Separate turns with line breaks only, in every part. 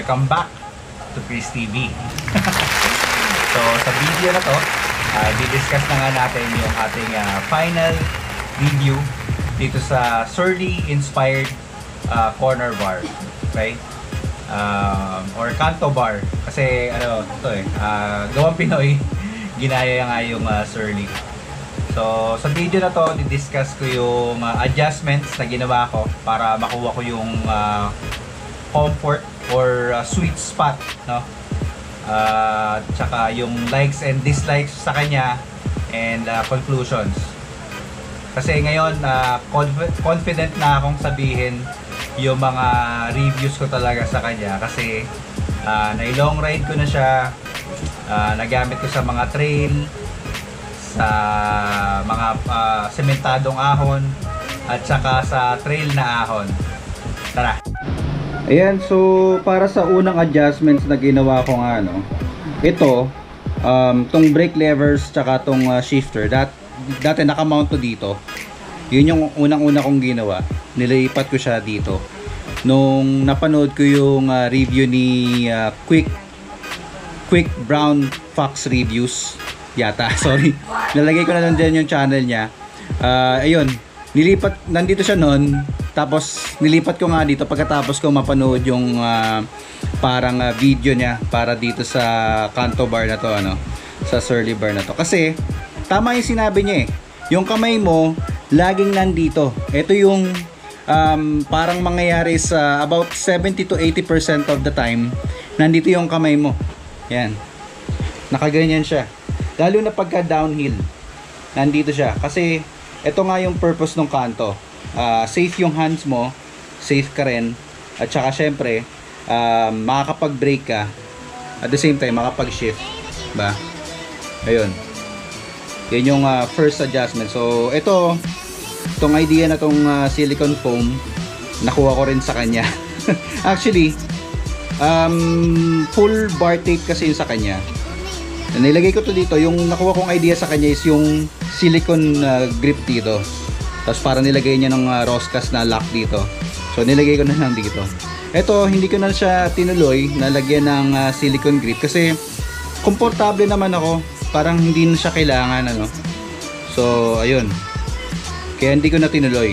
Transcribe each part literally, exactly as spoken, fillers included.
welcome back to Kris T V. So sa video na to, uh, di-discuss na nga natin yung ating uh, final review dito sa Surly inspired uh, corner bar, okay? Um, or canto bar kasi ano ito eh, uh, gawang Pinoy, ginaya nga yung uh, Surly. So sa video na to, di-discuss ko yung uh, adjustments na ginawa ko para makuha ko yung uh, comfort or uh, sweet spot, no? Uh, tsaka yung likes and dislikes sa kanya and uh, conclusions. Kasi ngayon uh, conf confident na akong sabihin yung mga reviews ko talaga sa kanya kasi uh, na-long ride ko na siya, uh, nagamit ko sa mga trail, sa mga uh, sementadong ahon at saka sa trail na ahon. Tara! Ayan, so para sa unang adjustments na ginawa ko nga, no, ito, um, tong brake levers tsaka tong uh, shifter, dat, dati nakamount to dito. Yun yung unang-una kong ginawa. Nilipat ko siya dito. Nung napanood ko yung uh, review ni uh, Quick Quick Brown Fox Reviews yata, sorry. Nalagay ko na lang dyan yung channel niya. Uh, ayun, nilipat, nandito siya noon. Tapos nilipat ko nga dito pagkatapos ko mapanood yung uh, parang uh, video niya para dito sa canto bar na to, ano, sa Surly bar na to. Kasi tama yung sinabi niya eh. Yung kamay mo laging nandito. Ito yung um, parang mangyayari sa about seventy to eighty percent of the time. Nandito yung kamay mo. Yan. Nakaganyan siya. Lalo na pagka downhill. Nandito siya. Kasi ito nga yung purpose ng kanto. Uh, safe yung hands mo, safe ka rin, at saka syempre uh, makakapag-brake ka at the same time makakapag-shift, ba? Ayun, yan yung uh, first adjustment. So ito, itong idea na tong uh, silicone foam, nakuha ko rin sa kanya. Actually um, full bar tape kasi yun sa kanya. Nilagay ko to dito. Yung nakuha kong idea sa kanya is yung silicone uh, grip dito. Tapos para nilagay niya ng uh, roscas na lock dito. So nilagay ko na lang dito. Ito, hindi ko na siya tinuloy na lagyan ng uh, silicone grip kasi komportable naman ako. Parang hindi na siya kailangan, ano. So ayun. Kaya hindi ko na tinuloy.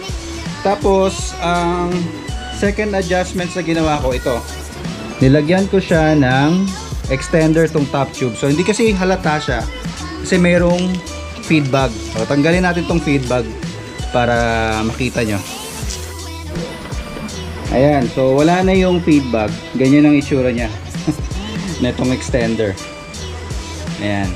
Tapos ang second adjustments na ginawa ko, ito. Nilagyan ko siya ng extender tong top tube. So hindi kasi halata siya kasi mayroong feed bag. So tanggalin natin tong feed bag para makita nyo. Ayan, so wala na yung feedback. Ganyan ang itsura nya na itong extender. Ayan,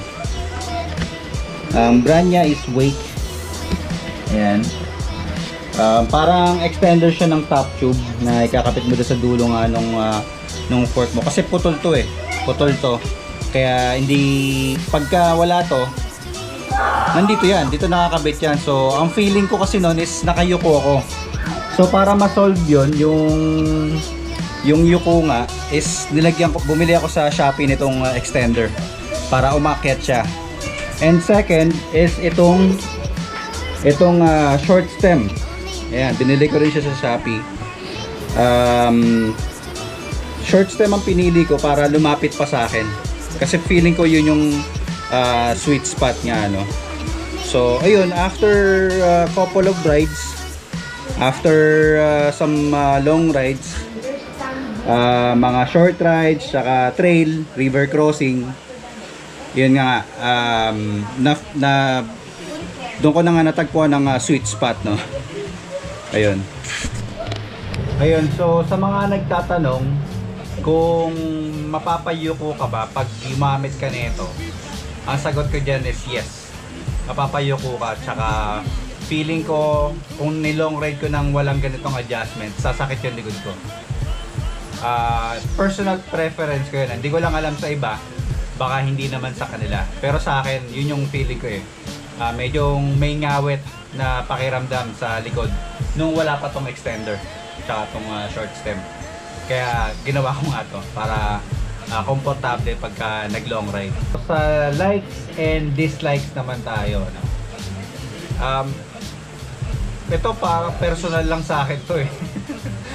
um, brand nya is Wake. Ayan, um, parang extender siya ng top tube na ikakapit mo doon sa dulo nga nung, uh, nung fork mo kasi putol to eh, putol to kaya hindi, pagka wala to nandito yan, dito nakakabit yan. So ang feeling ko kasi noon is nakayuko ako. So para ma-solve yun, yung yung yuko nga is nilagyan ko, bumili ako sa Shopee nitong uh, extender para umakyat siya. And second is itong itong uh, short stem. Ayan, binili ko rin siya sa Shopee. Um, short stem ang pinili ko para lumapit pa sa akin. Kasi feeling ko yun yung Uh, sweet spot nga, no. So ayun, after a uh, couple of rides, after uh, some uh, long rides, uh, mga short rides, saka trail, river crossing, yun nga, um, na, na doon ko na nga natagpuan ng uh, sweet spot, no. Ayun. Ayun, so sa mga nagtatanong kung mapapayuko ka ba pag gumamit ka nito, ang sagot ko dyan is yes. Mapapayuko ka. Tsaka feeling ko kung nilong ride ko nang walang ganitong adjustment, sasakit yung likod ko. Uh, personal preference ko yun. Hindi ko lang alam sa iba. Baka hindi naman sa kanila. Pero sa akin, yun yung feeling ko eh. Uh, medyo may ngawit na pakiramdam sa likod nung wala pa tong extender. Tsaka tong uh, short stem. Kaya ginawa ko nga to para Uh, komportable pagka nag long ride. Sa likes and dislikes naman tayo, no? Um, ito para personal lang sa akin to eh.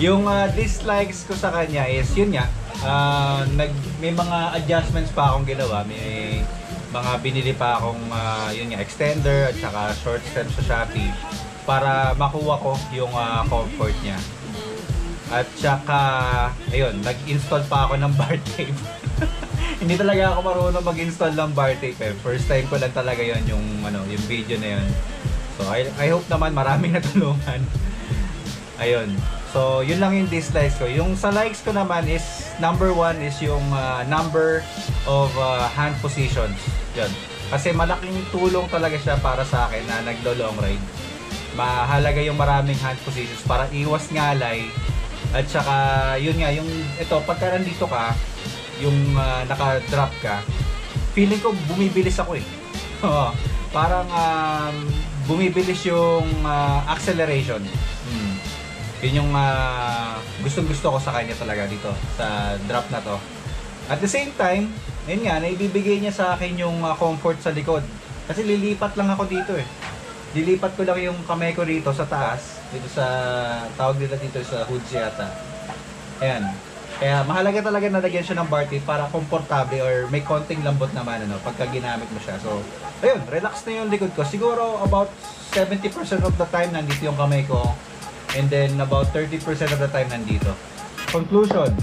Yung uh, dislikes ko sa kanya is yun nga, uh, nag, may mga adjustments pa akong ginawa. May mga binili pa akong uh, yun nga, extender at saka short strap sa Shopee para makuha ko yung uh, comfort niya. At saka, ayun, nag-install pa ako ng bar tape. Hindi talaga ako marunong mag-install ng bar tape eh. First time ko lang talaga yun, yung, ano, yung video na yun. So, I, I hope naman maraming natulungan. Ayun. So, yun lang yung dislikes ko. Yung sa likes ko naman is, number one is yung uh, number of uh, hand positions. Yun. Kasi malaking tulong talaga siya para sa akin na naglo-long ride. Mahalaga yung maraming hand positions para iwas ngalay. At saka, yun nga, yung ito, pagka nandito ka, yung uh, naka-drop ka, feeling ko bumibilis ako eh. Parang um, bumibilis yung uh, acceleration. Hmm. Yun yung uh, gustong-gusto ko sa kanya talaga dito sa drop na to. At the same time, yun nga, naibibigay niya sa akin yung uh, comfort sa likod. Kasi lilipat lang ako dito eh. Lilipat ko lang yung kamay ko rito sa taas. Dito sa, tawag nila dito sa hood yata. Ayan. Kaya mahalaga talaga na lagyan siya ng bar tape para komportable or may konting lambot naman ano, pagka ginamit mo siya. So, ayun, relax na yung likod ko. Siguro about seventy percent of the time nandito yung kamay ko. And then about thirty percent of the time nandito. Conclusion.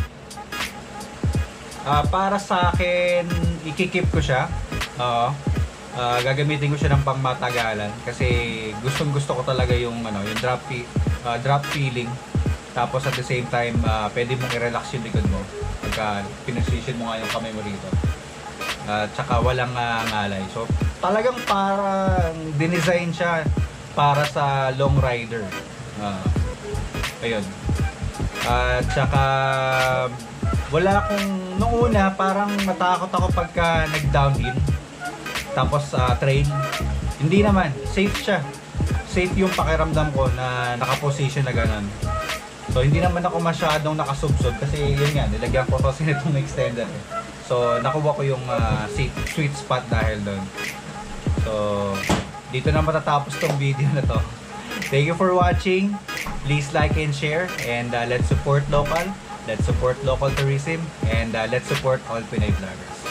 Uh, para sa akin, ikikip ko siya. Uh, uh, gagamitin ko siya ng pangmatagalan. Kasi gustong gusto ko talaga yung, ano, yung drop, uh, drop feeling. Tapos at the same time, uh, pwede mong i-relax yung likod mo. Pagka pinasisyon mo nga yung kamay mo rito. Uh, tsaka walang uh, ngalay. So talagang parang dinesign siya para sa long rider. Uh, ayun. At uh, saka wala akong, nung una parang natakot ako pagka nag-downhill tapos uh, trail. Hindi naman, safe siya. Safe yung pakiramdam ko na nakaposition na ganun. So hindi naman ako masyadong nakasubsob kasi yun nga, nilagyan ko kasi nitong extender eh. So nakuha ko yung uh, sweet spot dahil doon. So dito na matatapos tong video na to. Thank you for watching. Please like and share, and uh, let's support local, let's support local tourism, and uh, let's support all Pinoy vloggers.